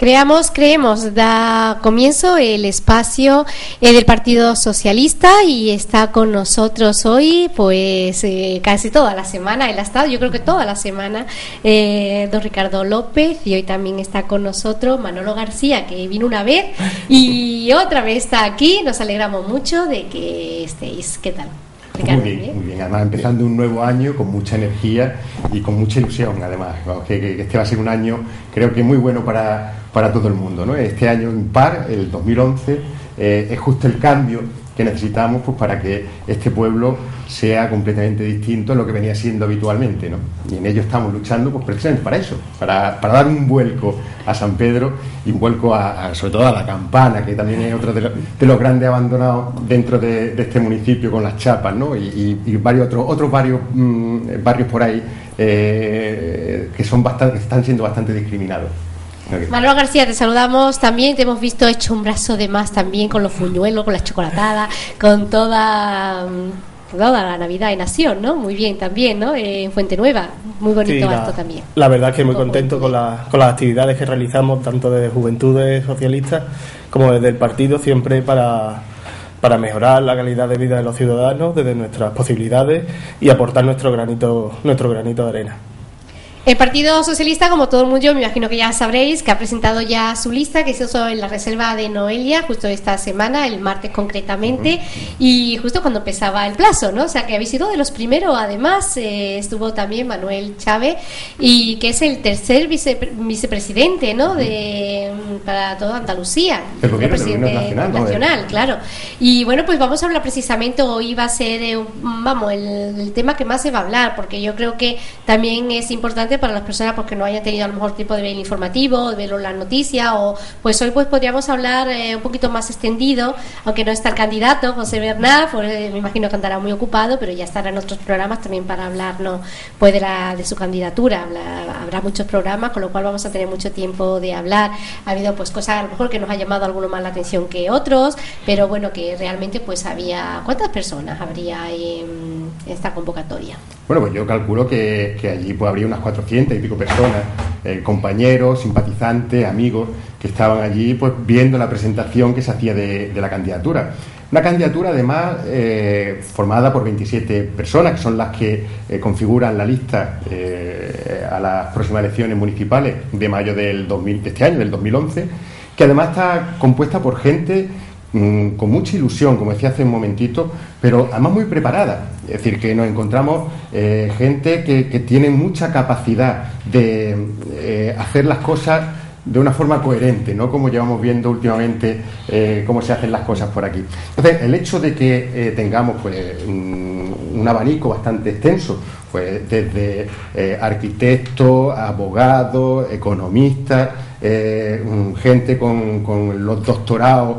Creemos, da comienzo el espacio del Partido Socialista y está con nosotros hoy, pues casi toda la semana, él ha estado, yo creo que toda la semana, don Ricardo López, y hoy también está con nosotros Manolo García, que vino una vez y otra vez está aquí. Nos alegramos mucho de que estéis. ¿Qué tal? Ricardo, muy bien, además empezando un nuevo año con mucha energía y con mucha ilusión, además, que este va a ser un año, creo que muy bueno para todo el mundo, ¿no? Este año impar, el 2011, es justo el cambio que necesitamos, pues, para que este pueblo sea completamente distinto a lo que venía siendo habitualmente, ¿no? Y en ello estamos luchando, pues, precisamente para eso, para dar un vuelco a San Pedro y un vuelco sobre todo a la Campana, que también es otro de los grandes abandonados dentro de este municipio, con las chapas, ¿no? Y varios otros barrios por ahí que están siendo bastante discriminados. Okay. Manolo García, te saludamos también, te hemos visto hecho un brazo de más también con los fuñuelos, con la chocolatada, con toda la Navidad en Nación, ¿no? Muy bien también, ¿no? En Fuente Nueva, muy bonito esto también. La verdad es que muy contento con las actividades que realizamos, tanto desde Juventudes Socialistas como desde el partido, siempre para mejorar la calidad de vida de los ciudadanos desde nuestras posibilidades y aportar nuestro granito de arena. El Partido Socialista, como todo el mundo, me imagino que ya sabréis, que ha presentado ya su lista, que se hizo en la reserva de Noelia, justo esta semana, el martes concretamente, y justo cuando empezaba el plazo, ¿no? O sea, que habéis sido de los primeros. Además, estuvo también Manuel Chávez, y que es el tercer vicepresidente, ¿no? Para toda Andalucía. El gobierno nacional, claro. Y bueno, pues vamos a hablar precisamente, hoy va a ser, el tema que más se va a hablar, porque yo creo que también es importante para las personas porque no hayan tenido a lo mejor tiempo de ver el informativo, de ver las noticias, o pues hoy pues podríamos hablar un poquito más extendido, aunque no está el candidato José Bernat, pues, me imagino que andará muy ocupado, pero ya estará en otros programas también para hablarnos pues de su candidatura. Habrá muchos programas, con lo cual vamos a tener mucho tiempo de hablar. Ha habido pues cosas a lo mejor que nos ha llamado alguno más la atención que otros, pero bueno, que realmente pues había... ¿Cuántas personas habría en esta convocatoria? Bueno, pues yo calculo que allí pues habría unas 400 y pico personas, compañeros, simpatizantes, amigos, que estaban allí pues viendo la presentación que se hacía de la candidatura. Una candidatura además formada por 27 personas, que son las que configuran la lista a las próximas elecciones municipales de mayo de este año, del 2011, que además está compuesta por gente con mucha ilusión, como decía hace un momentito, pero además muy preparada. Es decir, que nos encontramos gente que tiene mucha capacidad de hacer las cosas de una forma coherente, no como llevamos viendo últimamente cómo se hacen las cosas por aquí. Entonces, el hecho de que tengamos pues un abanico bastante extenso, pues desde arquitectos, abogados, economistas, gente con los doctorados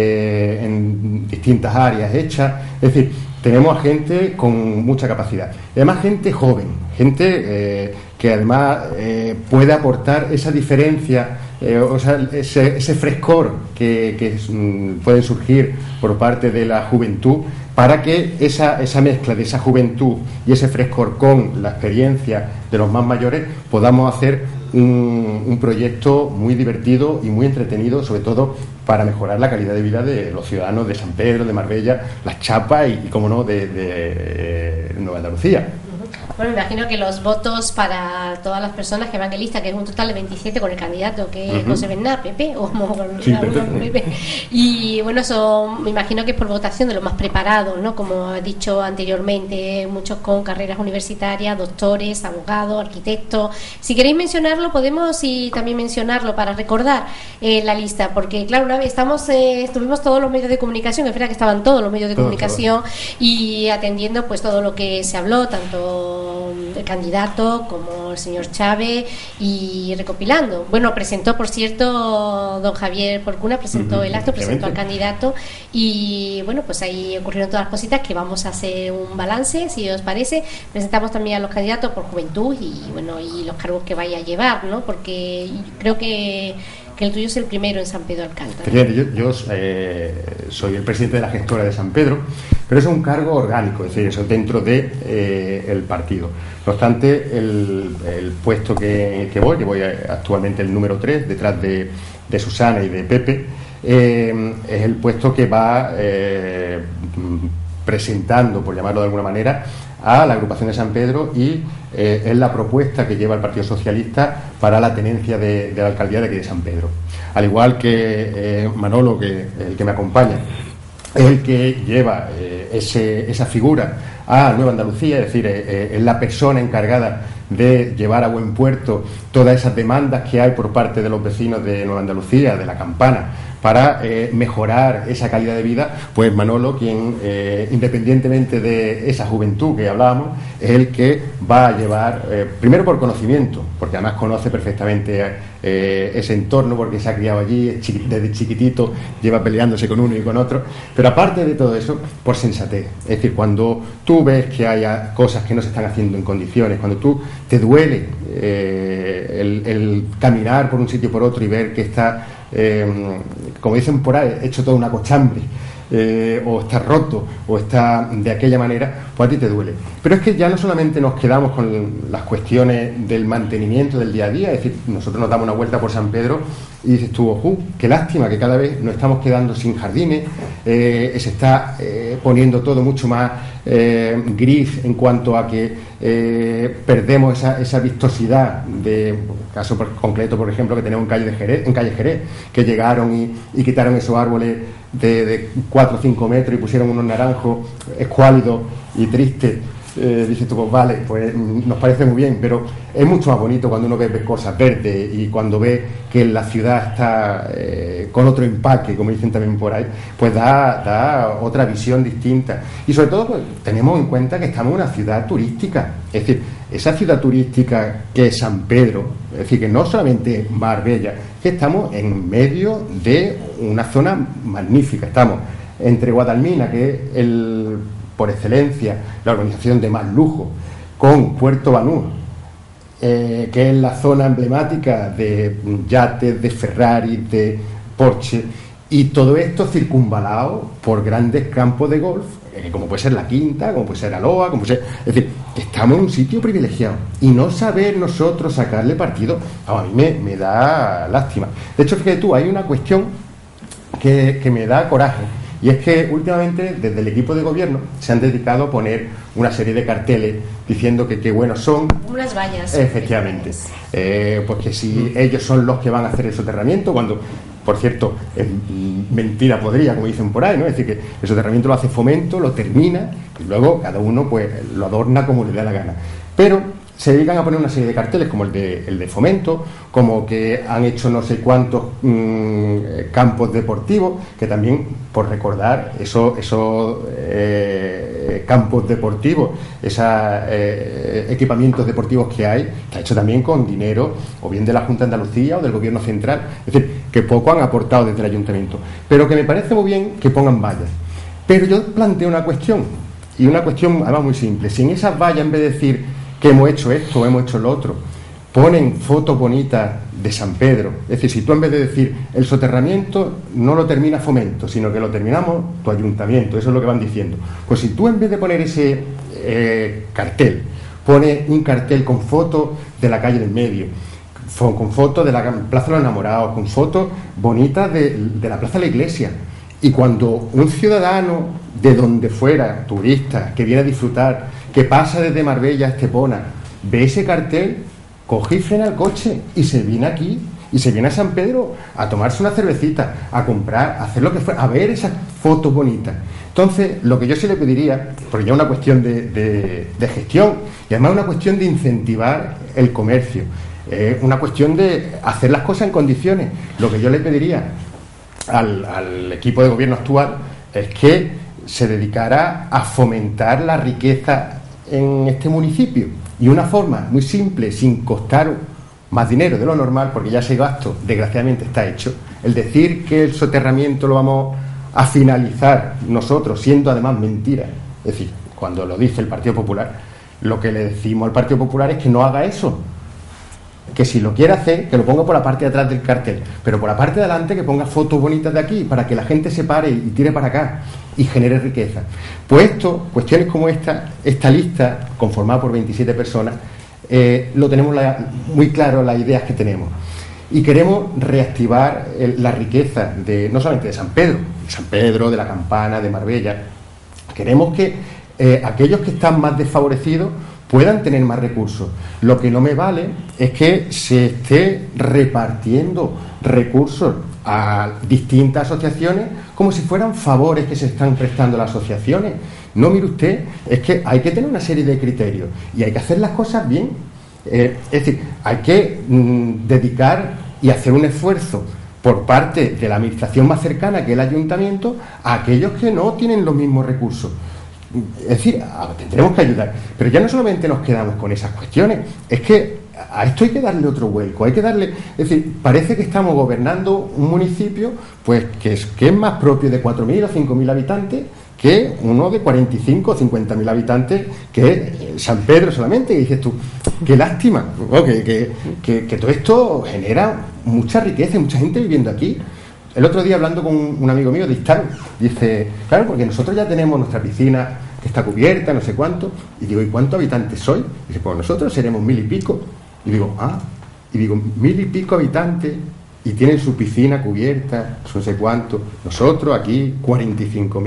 en distintas áreas hechas, es decir, tenemos a gente con mucha capacidad, y además gente joven, gente que además puede aportar esa diferencia, o sea, ese frescor que puede surgir por parte de la juventud, para que esa mezcla de esa juventud y ese frescor con la experiencia de los más mayores podamos hacer un proyecto muy divertido y muy entretenido, sobre todo para mejorar la calidad de vida de los ciudadanos de San Pedro, de Marbella, Las Chapas y cómo no, de Nueva Andalucía. Bueno, me imagino que los votos para todas las personas que van en lista, que es un total de 27 con el candidato, que es José Bernat, Pepe, o como sí, Pepe. Y bueno, eso me imagino que es por votación de los más preparados, ¿no? Como he dicho anteriormente, muchos con carreras universitarias, doctores, abogados, arquitectos. Si queréis mencionarlo, podemos y también mencionarlo para recordar la lista, porque claro, una vez estuvimos todos los medios de comunicación, es verdad que estaban todos los medios de comunicación y atendiendo pues todo lo que se habló, tanto el candidato como el señor Chávez, y recopilando. Bueno, presentó, por cierto, don Javier Porcuna presentó el acto, presentó al candidato, y bueno, pues ahí ocurrieron todas las cositas que vamos a hacer un balance, si os parece. Presentamos también a los candidatos por juventud y bueno, y los cargos que vaya a llevar, ¿no? Porque creo que que el tuyo es el primero en San Pedro Alcántara. Yo soy el presidente de la gestora de San Pedro, pero es un cargo orgánico, es decir, eso dentro de el partido. No obstante, el puesto que voy actualmente el número 3, detrás de Susana y de Pepe, es el puesto que va presentando, por llamarlo de alguna manera, a la agrupación de San Pedro, y es la propuesta que lleva el Partido Socialista para la tenencia de la alcaldía de aquí de San Pedro. Al igual que Manolo, que el que me acompaña, es el que lleva esa figura a Nueva Andalucía, es decir, es la persona encargada de llevar a buen puerto todas esas demandas que hay por parte de los vecinos de Nueva Andalucía, de la Campana, para mejorar esa calidad de vida. Pues Manolo, quien independientemente de esa juventud que hablábamos, es el que va a llevar, primero por conocimiento, porque además conoce perfectamente ese entorno, porque se ha criado allí, desde chiquitito lleva peleándose con uno y con otro, pero aparte de todo eso, por sensatez. Es decir, cuando tú ves que haya cosas que no se están haciendo en condiciones, cuando tú te duele el caminar por un sitio y por otro y ver que está, como dicen por ahí, hecho toda una cochambre, o está roto, o está de aquella manera, pues a ti te duele. Pero es que ya no solamente nos quedamos con las cuestiones del mantenimiento del día a día, es decir, nosotros nos damos una vuelta por San Pedro y dices tú, qué lástima que cada vez nos estamos quedando sin jardines, se está poniendo todo mucho más gris en cuanto a que perdemos esa vistosidad de caso concreto, por ejemplo, que tenemos en calle Jerez, que llegaron y quitaron esos árboles de 4 o 5 metros y pusieron unos naranjos escuálidos y tristes. Dices tú, pues vale, pues nos parece muy bien, pero es mucho más bonito cuando uno ve cosas verdes y cuando ve que la ciudad está con otro empaque, como dicen también por ahí, pues da otra visión distinta. Y sobre todo, pues tenemos en cuenta que estamos en una ciudad turística, es decir, esa ciudad turística que es San Pedro, es decir, que no solamente Marbella, que estamos en medio de una zona magnífica, estamos entre Guadalmina, que es por excelencia la organización de más lujo, con Puerto Banús, que es la zona emblemática de yates, de Ferrari, de Porsche, y todo esto circunvalado por grandes campos de golf, como puede ser La Quinta, como puede ser Aloha, como puede ser, es decir, que estamos en un sitio privilegiado, y no saber nosotros sacarle partido, a mí me da lástima. De hecho, fíjate tú, hay una cuestión que me da coraje. Y es que últimamente desde el equipo de gobierno se han dedicado a poner una serie de carteles diciendo que qué buenos son. Unas vallas. Efectivamente. Pues que si ellos son los que van a hacer el soterramiento, cuando, por cierto, es mentira podría, como dicen por ahí, ¿no? Es decir, que el soterramiento lo hace Fomento, lo termina y luego cada uno pues lo adorna como le da la gana. Pero se dedican a poner una serie de carteles como el de Fomento, como que han hecho no sé cuántos campos deportivos, que también, por recordar, esos campos deportivos, esos equipamientos deportivos que hay, está hecho también con dinero o bien de la Junta de Andalucía o del Gobierno Central, es decir, que poco han aportado desde el Ayuntamiento, pero que me parece muy bien que pongan vallas. Pero yo planteo una cuestión, y una cuestión además muy simple: si en esas vallas, en vez de decir que hemos hecho esto o hemos hecho lo otro, ponen fotos bonitas de San Pedro, es decir, si tú en vez de decir el soterramiento no lo termina Fomento, sino que lo terminamos tu ayuntamiento, eso es lo que van diciendo, pues si tú en vez de poner ese cartel, pones un cartel con fotos de la calle del medio, con fotos de la Plaza de los Enamorados, con fotos bonitas de la Plaza de la Iglesia, y cuando un ciudadano de donde fuera, turista, que viene a disfrutar, que pasa desde Marbella a Estepona, ve ese cartel, coge y frena el coche y se viene aquí, y se viene a San Pedro a tomarse una cervecita, a comprar, a hacer lo que fuera, a ver esas fotos bonitas. Entonces, lo que yo sí le pediría, porque ya es una cuestión de gestión, y además una cuestión de incentivar el comercio, una cuestión de hacer las cosas en condiciones. Lo que yo le pediría al equipo de gobierno actual es que se dedicara a fomentar la riqueza en este municipio, y una forma muy simple, sin costar más dinero de lo normal, porque ya ese gasto desgraciadamente está hecho, el decir que el soterramiento lo vamos a finalizar nosotros, siendo además mentira. Es decir, cuando lo dice el Partido Popular, lo que le decimos al Partido Popular es que no haga eso, que si lo quiere hacer, que lo ponga por la parte de atrás del cartel, pero por la parte de adelante que ponga fotos bonitas de aquí, para que la gente se pare y tire para acá y genere riqueza. Pues esto, cuestiones como esta lista, conformada por 27 personas, lo tenemos muy claro, las ideas que tenemos. Y queremos reactivar la riqueza no solamente de San Pedro, de la Campana, de Marbella. Queremos que aquellos que están más desfavorecidos puedan tener más recursos. Lo que no me vale es que se esté repartiendo recursos a distintas asociaciones como si fueran favores que se están prestando a las asociaciones. No, mire usted, es que hay que tener una serie de criterios y hay que hacer las cosas bien. Es decir, hay que dedicar y hacer un esfuerzo por parte de la administración más cercana, que es el ayuntamiento, a aquellos que no tienen los mismos recursos. Es decir, tendremos que ayudar. Pero ya no solamente nos quedamos con esas cuestiones, es que a esto hay que darle otro vuelco, hay que darle... Es decir, parece que estamos gobernando un municipio pues que es más propio de 4.000 o 5.000 habitantes que uno de 45 o 50.000 habitantes, que es San Pedro solamente. Y dices tú, qué lástima, ¿no? que todo esto genera mucha riqueza y mucha gente viviendo aquí. El otro día, hablando con un amigo mío de Istán, dice, claro, porque nosotros ya tenemos nuestra piscina que está cubierta, no sé cuánto, y digo, ¿y cuántos habitantes soy? Dice, pues nosotros seremos 1.000 y pico. Y digo, 1.000 y pico habitantes, y tienen su piscina cubierta, no sé cuánto. Nosotros aquí, 45.000.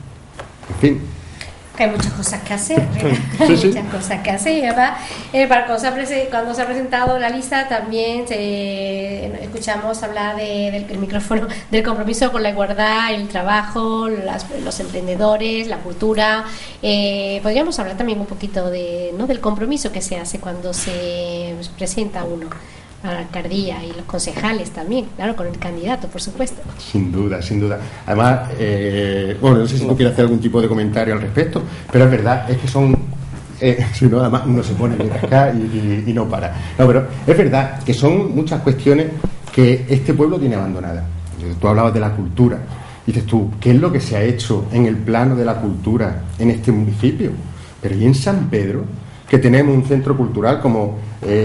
En fin. Hay muchas cosas que hacer, sí. Muchas cosas que hacer. Y además, cuando se ha presentado la lista, también escuchamos hablar del micrófono, del compromiso con la igualdad, el trabajo, los emprendedores, la cultura. Podríamos hablar también un poquito del compromiso que se hace cuando se presenta uno a la alcaldía, y los concejales también, claro, con el candidato, por supuesto. Sin duda, sin duda. Además, bueno, no sé si tú quieres hacer algún tipo de comentario al respecto, pero es verdad, es que son... si no, además uno se pone de cascar y no para. No, pero es verdad que son muchas cuestiones que este pueblo tiene abandonadas. Tú hablabas de la cultura. Dices tú, ¿qué es lo que se ha hecho en el plano de la cultura en este municipio? Pero ¿y en San Pedro? Que tenemos un centro cultural como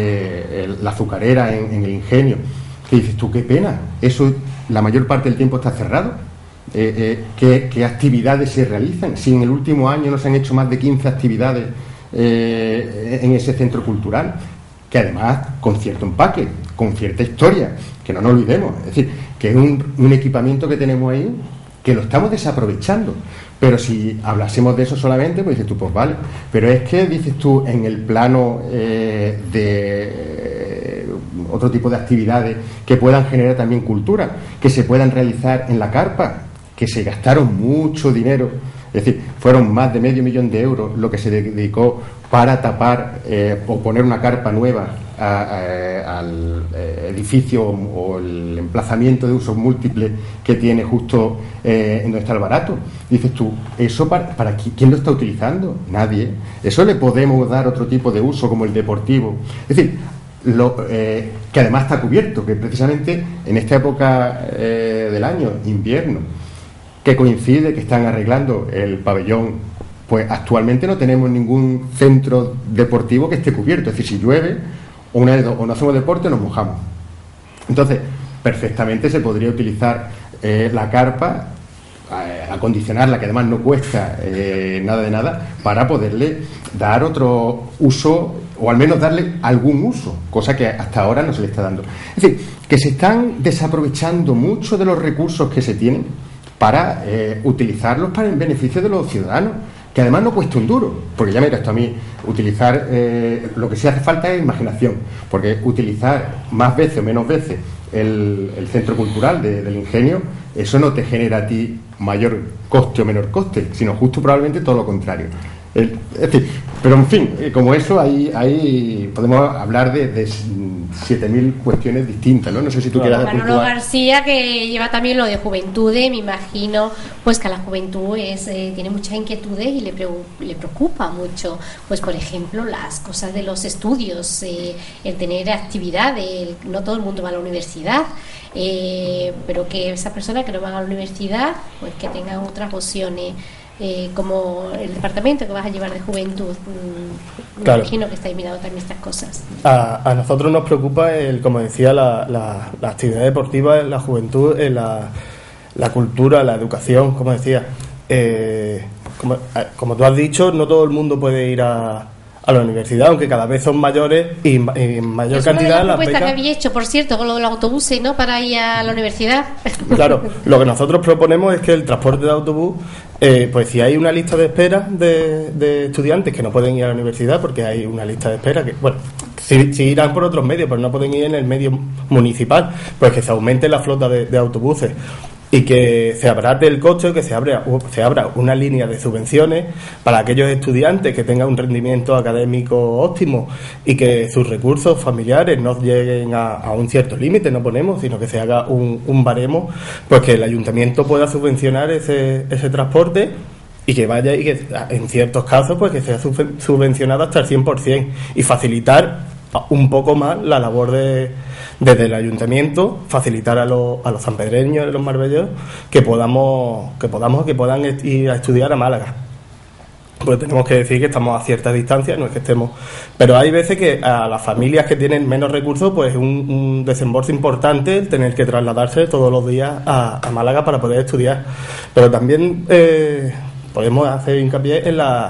la Azucarera en el Ingenio, que dices tú, qué pena, eso la mayor parte del tiempo está cerrado. ¿Qué actividades se realizan? Si en el último año no se han hecho más de 15 actividades en ese centro cultural, que además con cierto empaque, con cierta historia, que no nos olvidemos, es decir, que es un equipamiento que tenemos ahí que lo estamos desaprovechando. Pero si hablásemos de eso solamente, pues dices tú, pues vale. Pero es que, dices tú, en el plano de otro tipo de actividades que puedan generar también cultura, que se puedan realizar en la carpa, que se gastaron mucho dinero, es decir, fueron más de $500.000 lo que se dedicó para tapar o poner una carpa nueva al edificio o el emplazamiento de usos múltiples que tiene justo en donde está el Barato. Dices tú, ¿eso para quién lo está utilizando? Nadie. Eso le podemos dar otro tipo de uso, como el deportivo. Es decir, que además está cubierto, que precisamente en esta época del año, invierno, que coincide que están arreglando el pabellón, pues actualmente no tenemos ningún centro deportivo que esté cubierto. Es decir, si llueve, o no hacemos deporte o nos mojamos. Entonces, perfectamente se podría utilizar la carpa, acondicionarla, que además no cuesta nada de nada, para poderle dar otro uso, o al menos darle algún uso, cosa que hasta ahora no se le está dando. Es decir, que se están desaprovechando mucho de los recursos que se tienen para utilizarlos para el beneficio de los ciudadanos, que además no cuesta un duro, porque ya me dirás tú a mí, utilizar lo que sí hace falta es imaginación, porque utilizar más veces o menos veces el centro cultural del Ingenio, eso no te genera a ti mayor coste o menor coste, sino justo probablemente todo lo contrario. Es decir, pero en fin, como eso, ahí podemos hablar de 7.000 cuestiones distintas, ¿no? No sé si tú quieras... Manolo García, que lleva también lo de juventudes, me imagino, pues que a la juventud tiene muchas inquietudes y le preocupa mucho, pues por ejemplo, las cosas de los estudios, el tener actividades, no todo el mundo va a la universidad, pero que esas personas que no van a la universidad, pues que tengan otras opciones como el departamento que vas a llevar de juventud. Me Claro. imagino que estáis mirando también estas cosas. A nosotros nos preocupa, como decía, la actividad deportiva en la juventud, en la cultura, la educación, como decía. Como tú has dicho, no todo el mundo puede ir a la universidad, aunque cada vez son mayores y en mayor Es una de cantidad las las propuestas que becas. habéis hecho, por cierto, con lo de los autobuses, ¿no? Para ir a la universidad. Claro, lo que nosotros proponemos es que el transporte de autobús, pues si hay una lista de espera de estudiantes que no pueden ir a la universidad, porque hay una lista de espera que, bueno, si irán por otros medios, pero no pueden ir en el medio municipal, pues que se aumente la flota de autobuses y que se abarate el coche, que se abra una línea de subvenciones para aquellos estudiantes que tengan un rendimiento académico óptimo y que sus recursos familiares no lleguen a un cierto límite, no ponemos, sino que se haga un baremo, pues que el ayuntamiento pueda subvencionar ese transporte y que vaya, y que en ciertos casos pues que sea subvencionado hasta el 100% y facilitar un poco más la labor desde el ayuntamiento, facilitar a los sanpedreños y los marbelleros que puedan ir a estudiar a Málaga. Pues tenemos que decir que estamos a cierta distancia, no es que estemos, pero hay veces que a las familias que tienen menos recursos, pues es un desembolso importante el tener que trasladarse todos los días a Málaga para poder estudiar. Pero también podemos hacer hincapié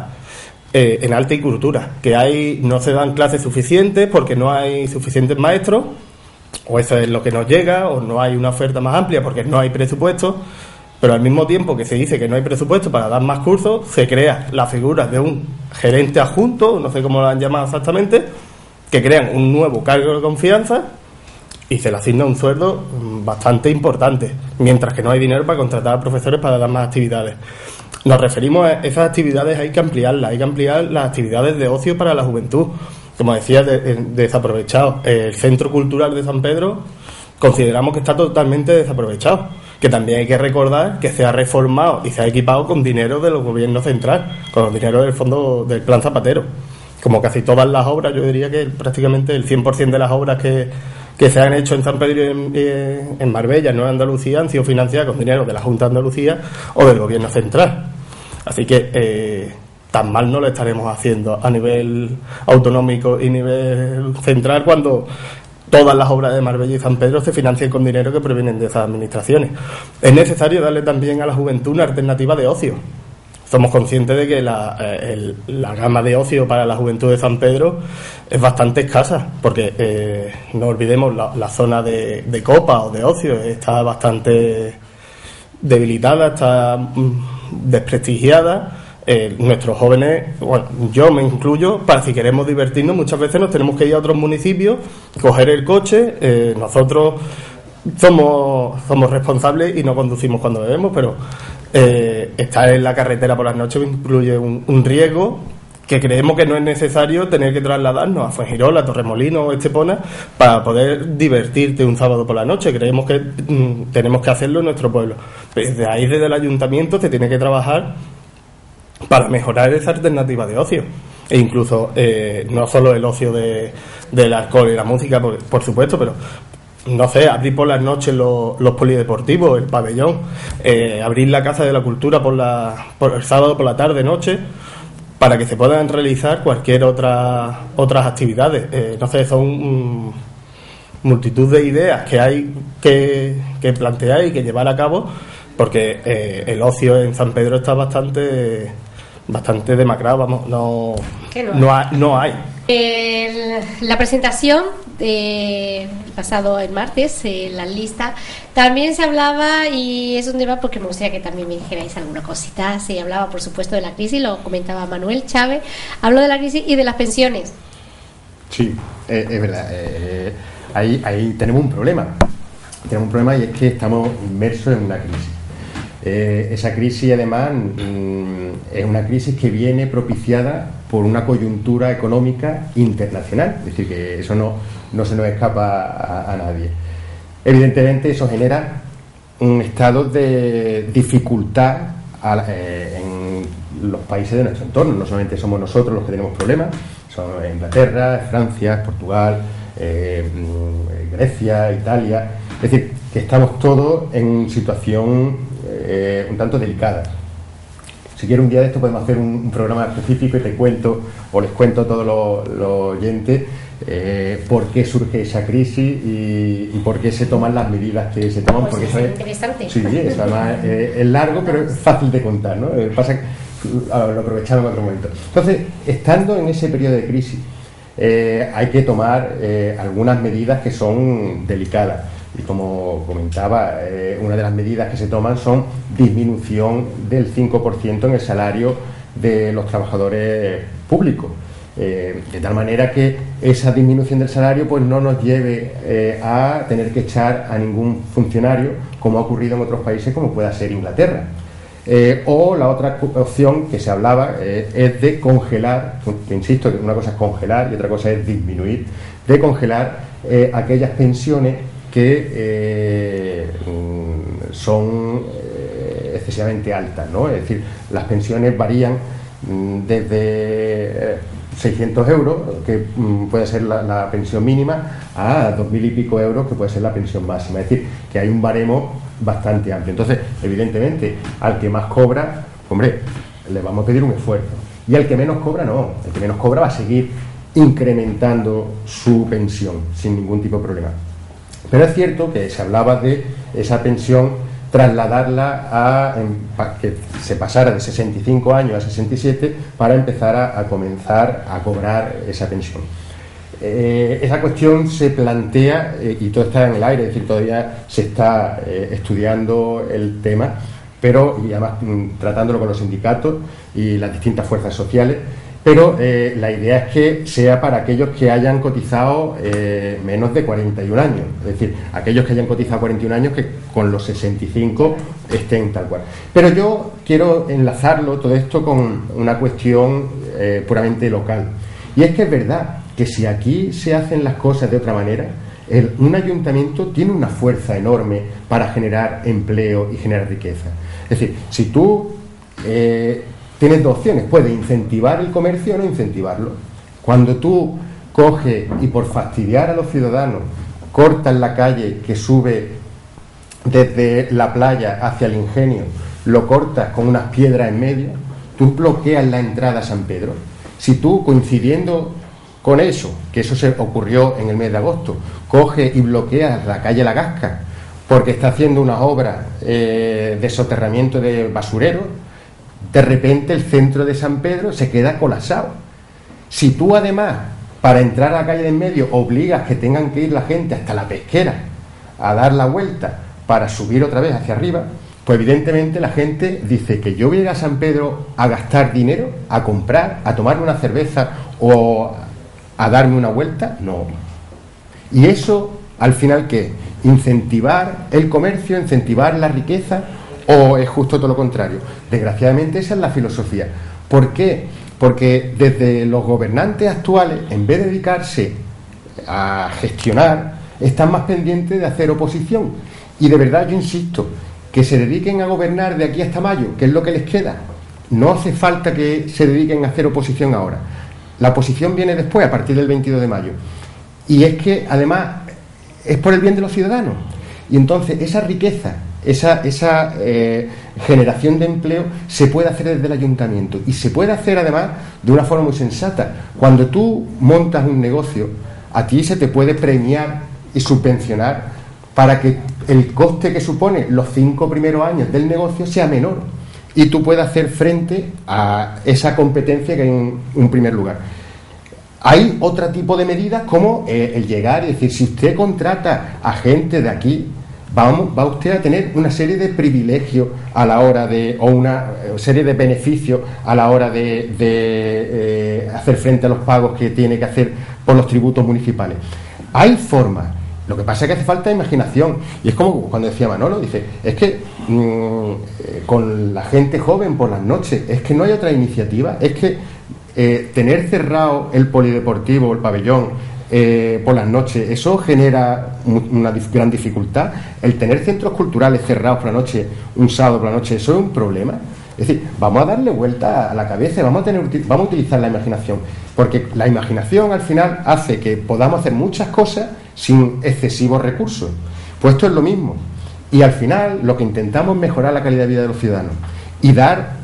en arte y cultura, que no se dan clases suficientes porque no hay suficientes maestros, o eso es lo que nos llega, o no hay una oferta más amplia porque no hay presupuesto. Pero al mismo tiempo que se dice que no hay presupuesto para dar más cursos, se crea la figura de un gerente adjunto, no sé cómo lo han llamado exactamente, que crean un nuevo cargo de confianza y se le asigna un sueldo bastante importante, mientras que no hay dinero para contratar a profesores para dar más actividades. Nos referimos a esas actividades, hay que ampliarlas, hay que ampliar las actividades de ocio para la juventud. Como decía, desaprovechado. El Centro Cultural de San Pedro consideramos que está totalmente desaprovechado, que también hay que recordar que se ha reformado y se ha equipado con dinero del gobierno central, con los dineros del fondo del Plan Zapatero. Como casi todas las obras, yo diría que prácticamente el 100% de las obras que se han hecho en San Pedro y en Marbella, no en Andalucía, han sido financiadas con dinero de la Junta de Andalucía o del gobierno central. Así que tan mal no lo estaremos haciendo a nivel autonómico y nivel central cuando todas las obras de Marbella y San Pedro se financian con dinero que provienen de esas administraciones. Es necesario darle también a la juventud una alternativa de ocio. Somos conscientes de que la gama de ocio para la juventud de San Pedro es bastante escasa, porque no olvidemos la zona de copa o de ocio está bastante debilitada, está desprestigiada. Nuestros jóvenes, bueno, yo me incluyo, para si queremos divertirnos muchas veces nos tenemos que ir a otros municipios, coger el coche, nosotros somos responsables y no conducimos cuando bebemos, pero estar en la carretera por las noches incluye un riesgo que creemos que no es necesario tener que trasladarnos a Fuengirola, Torremolinos o Estepona para poder divertirte un sábado por la noche. Creemos que tenemos que hacerlo en nuestro pueblo. Desde ahí, desde el ayuntamiento, se tiene que trabajar para mejorar esa alternativa de ocio. E incluso no solo el ocio del alcohol y la música, por supuesto, pero no sé, abrir por las noches los polideportivos, el pabellón, abrir la Casa de la Cultura por el sábado por la tarde, noche, para que se puedan realizar cualquier otras actividades. No sé, son multitud de ideas que hay que plantear y que llevar a cabo, porque el ocio en San Pedro está bastante demacrado, vamos, no hay. La presentación pasado el martes, la lista, también se hablaba, y es un tema porque me gustaría que también me dijerais alguna cosita. Se hablaba, por supuesto, de la crisis, lo comentaba Manuel Chávez, habló de la crisis y de las pensiones. Sí, es verdad. Ahí tenemos un problema. Tenemos un problema, y es que estamos inmersos en una crisis. Esa crisis, además, es una crisis que viene propiciada por una coyuntura económica internacional, es decir, que eso no se nos escapa a nadie. Evidentemente, eso genera un estado de dificultad en los países de nuestro entorno. No solamente somos nosotros los que tenemos problemas, son Inglaterra, Francia, Portugal, Grecia, Italia. Es decir, que estamos todos en situación un tanto delicada. Si quieres un día de esto podemos hacer un programa específico y te cuento, o les cuento a todos los oyentes, por qué surge esa crisis y por qué se toman las medidas que se toman. Pues porque es eso interesante. Sí, eso además es largo, pero es fácil de contar, ¿no? Pasa que lo aprovechamos en otro momento. Entonces, estando en ese periodo de crisis, hay que tomar algunas medidas que son delicadas. Y como comentaba, una de las medidas que se toman son disminución del 5% en el salario de los trabajadores públicos. De tal manera que esa disminución del salario pues no nos lleve a tener que echar a ningún funcionario, como ha ocurrido en otros países como pueda ser Inglaterra. O la otra opción que se hablaba es de congelar, que insisto que una cosa es congelar y otra cosa es disminuir, de congelar aquellas pensiones que son excesivamente altas, ¿no? Es decir, las pensiones varían desde 600 euros, que puede ser la pensión mínima, a 2.000 y pico euros, que puede ser la pensión máxima. Es decir, que hay un baremo bastante amplio. Entonces, evidentemente, al que más cobra, hombre, le vamos a pedir un esfuerzo. Y al que menos cobra, no. El que menos cobra va a seguir incrementando su pensión sin ningún tipo de problema. Pero es cierto que se hablaba de esa pensión trasladarla para que se pasara de 65 años a 67 para empezar a comenzar a cobrar esa pensión. Esa cuestión se plantea y todo está en el aire, es decir, todavía se está estudiando el tema, pero y además tratándolo con los sindicatos y las distintas fuerzas sociales. Pero la idea es que sea para aquellos que hayan cotizado menos de 41 años. Es decir, aquellos que hayan cotizado 41 años que con los 65 estén tal cual. Pero yo quiero enlazarlo todo esto con una cuestión puramente local. Y es que es verdad que si aquí se hacen las cosas de otra manera, un ayuntamiento tiene una fuerza enorme para generar empleo y generar riqueza. Es decir, si tú... tienes dos opciones, puedes incentivar el comercio o no incentivarlo. Cuando tú coges y por fastidiar a los ciudadanos cortas la calle que sube desde la playa hacia el Ingenio, lo cortas con unas piedras en medio, tú bloqueas la entrada a San Pedro. Si tú, coincidiendo con eso, que eso se ocurrió en el mes de agosto, coges y bloqueas la calle La Gasca porque está haciendo unas obras de soterramiento de basureros, de repente el centro de San Pedro se queda colapsado. Si tú además, para entrar a la calle de en medio, obligas que tengan que ir la gente hasta la Pesquera a dar la vuelta para subir otra vez hacia arriba, pues evidentemente la gente dice que yo voy a ir a San Pedro a gastar dinero, a comprar, a tomarme una cerveza o a darme una vuelta, no. Y eso, al final, ¿qué? Incentivar el comercio, incentivar la riqueza, ¿o es justo todo lo contrario? Desgraciadamente esa es la filosofía. ¿Por qué? Porque desde los gobernantes actuales, en vez de dedicarse a gestionar, están más pendientes de hacer oposición. Y de verdad yo insisto, que se dediquen a gobernar de aquí hasta mayo, que es lo que les queda. No hace falta que se dediquen a hacer oposición ahora. La oposición viene después, a partir del 22 de mayo. Y es que además es por el bien de los ciudadanos. Y entonces esa riqueza, esa generación de empleo se puede hacer desde el ayuntamiento y se puede hacer además de una forma muy sensata. Cuando tú montas un negocio, a ti se te puede premiar y subvencionar para que el coste que supone los 5 primeros años del negocio sea menor y tú puedas hacer frente a esa competencia que hay en un primer lugar. Hay otro tipo de medidas como el llegar y decir, si usted contrata a gente de aquí, va usted a tener una serie de privilegios a la hora de, o una serie de beneficios a la hora de hacer frente a los pagos que tiene que hacer por los tributos municipales. Hay formas. Lo que pasa es que hace falta imaginación. Y es como cuando decía Manolo, dice, es que con la gente joven por las noches, es que no hay otra iniciativa, es que tener cerrado el polideportivo, el pabellón, por las noches, eso genera una gran dificultad. El tener centros culturales cerrados por la noche, un sábado por la noche, eso es un problema. Es decir, vamos a darle vuelta a la cabeza, vamos a utilizar la imaginación, porque la imaginación al final hace que podamos hacer muchas cosas sin excesivos recursos. Pues esto es lo mismo. Y al final lo que intentamos es mejorar la calidad de vida de los ciudadanos y dar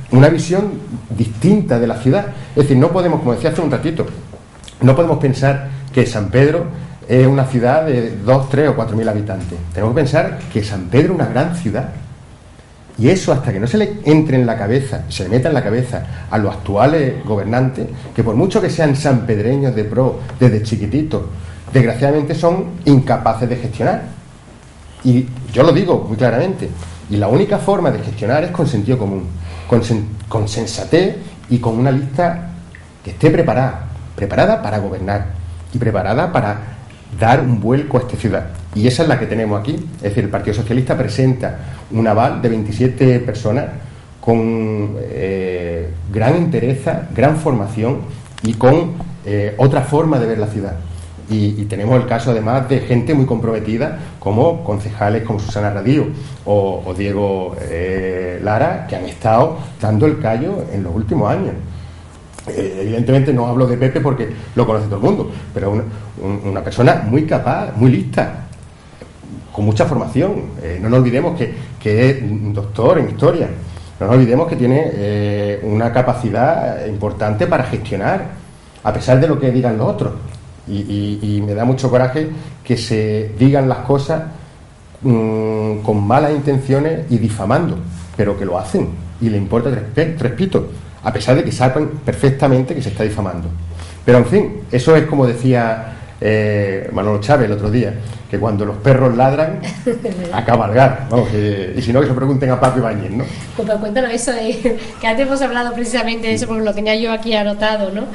una visión distinta de la ciudad. Es decir, no podemos, como decía hace un ratito, no podemos pensar que San Pedro es una ciudad de 2, 3 o 4.000 habitantes. Tenemos que pensar que San Pedro es una gran ciudad. Y eso, hasta que no se le entre en la cabeza, se le meta en la cabeza a los actuales gobernantes, que por mucho que sean sanpedreños de pro desde chiquititos, desgraciadamente son incapaces de gestionar. Y yo lo digo muy claramente, y la única forma de gestionar es con sentido común, con sensatez y con una lista que esté preparada para gobernar y preparada para dar un vuelco a esta ciudad. Y esa es la que tenemos aquí. Es decir, el Partido Socialista presenta un aval de 27 personas con gran entereza, gran formación y con otra forma de ver la ciudad. Y tenemos el caso además de gente muy comprometida como concejales como Susana Radío o Diego Lara, que han estado dando el callo en los últimos años. Evidentemente no hablo de Pepe porque lo conoce todo el mundo, pero una persona muy capaz, muy lista, con mucha formación. No nos olvidemos que es un doctor en historia. No nos olvidemos que tiene una capacidad importante para gestionar, a pesar de lo que digan los otros. Y me da mucho coraje que se digan las cosas con malas intenciones y difamando, pero que lo hacen y le importa tres pitos, a pesar de que saben perfectamente que se está difamando. Pero en fin, eso es como decía Manolo Chávez el otro día, que cuando los perros ladran a cabalgar, vamos, y si no que se pregunten a Paco Ibáñez, ¿no? Pues cuéntanos eso, que antes hemos hablado precisamente de eso porque lo tenía yo aquí anotado, ¿no?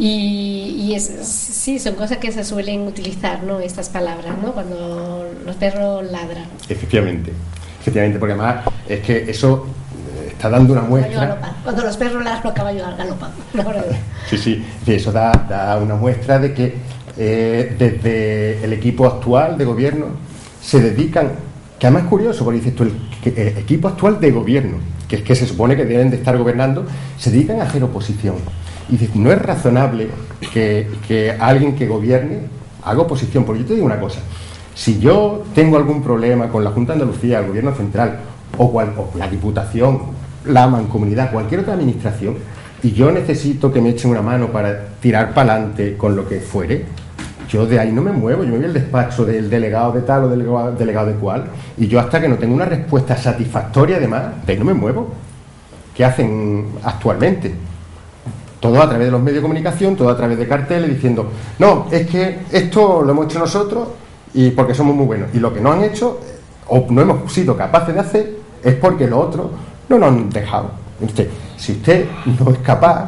Sí, son cosas que se suelen utilizar, ¿no? Estas palabras, ¿no? Cuando los perros ladran. Efectivamente, porque además es que eso está dando una muestra. Cuando los perros ladran, los caballos galopan. Sí, eso da una muestra de que desde el equipo actual de gobierno se dedican, que además es curioso porque dices tú, el equipo actual de gobierno, que es que se supone que deben de estar gobernando, se dedican a hacer oposición. Y dices, no es razonable que alguien que gobierne haga oposición, porque yo te digo una cosa: si yo tengo algún problema con la Junta de Andalucía, el gobierno central o la Diputación, la Mancomunidad, cualquier otra administración, y yo necesito que me echen una mano para tirar para adelante con lo que fuere, yo de ahí no me muevo. Yo me voy al despacho del delegado de tal o delegado de cual, y yo hasta que no tenga una respuesta satisfactoria, además, de ahí no me muevo. ¿Qué hacen actualmente? Todo a través de los medios de comunicación, todo a través de carteles diciendo, no, es que esto lo hemos hecho nosotros y porque somos muy buenos, y lo que no han hecho o no hemos sido capaces de hacer es porque los otros no nos han dejado. Si usted no es capaz,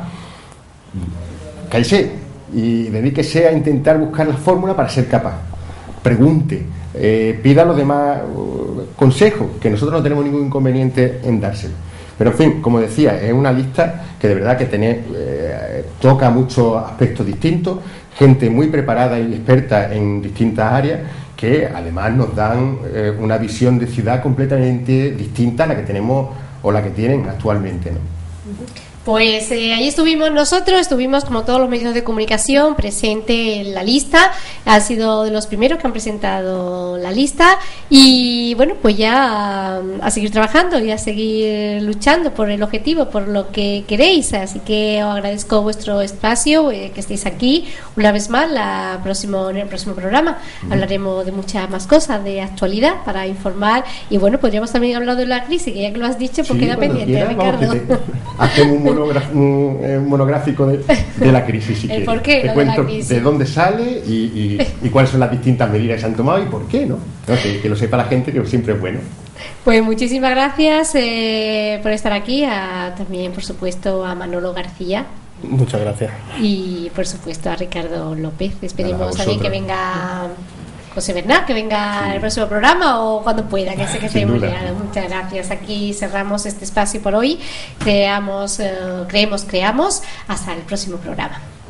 cállese y dedíquese a intentar buscar la fórmula para ser capaz. Pregunte, pida a los demás consejos, que nosotros no tenemos ningún inconveniente en dárselo. Pero en fin, como decía, es una lista que de verdad que toca muchos aspectos distintos, gente muy preparada y experta en distintas áreas, que además nos dan una visión de ciudad completamente distinta a la que tenemos o la que tienen actualmente, ¿no? Pues ahí estuvimos nosotros, estuvimos como todos los medios de comunicación presente en la lista, han sido de los primeros que han presentado la lista y bueno, pues ya a seguir trabajando y a seguir luchando por el objetivo, por lo que queréis, así que os agradezco vuestro espacio, que estéis aquí una vez más en el próximo programa. Hablaremos de muchas más cosas de actualidad para informar y bueno, podríamos también hablar de la crisis, que ya que lo has dicho, pues queda pendiente, Ricardo. Hacemos un monográfico de la crisis, si quieres. ¿Por qué? Te cuento de dónde sale y cuáles son las distintas medidas que se han tomado y por qué, ¿no? Que lo sepa la gente, que siempre es bueno. Pues muchísimas gracias por estar aquí, también por supuesto a Manolo García. Muchas gracias. Y por supuesto a Ricardo López. Esperemos también que venga José Bernal, que venga el próximo programa o cuando pueda, que sé que esté muy liado. Muchas gracias. Aquí cerramos este espacio por hoy. Creamos. Hasta el próximo programa.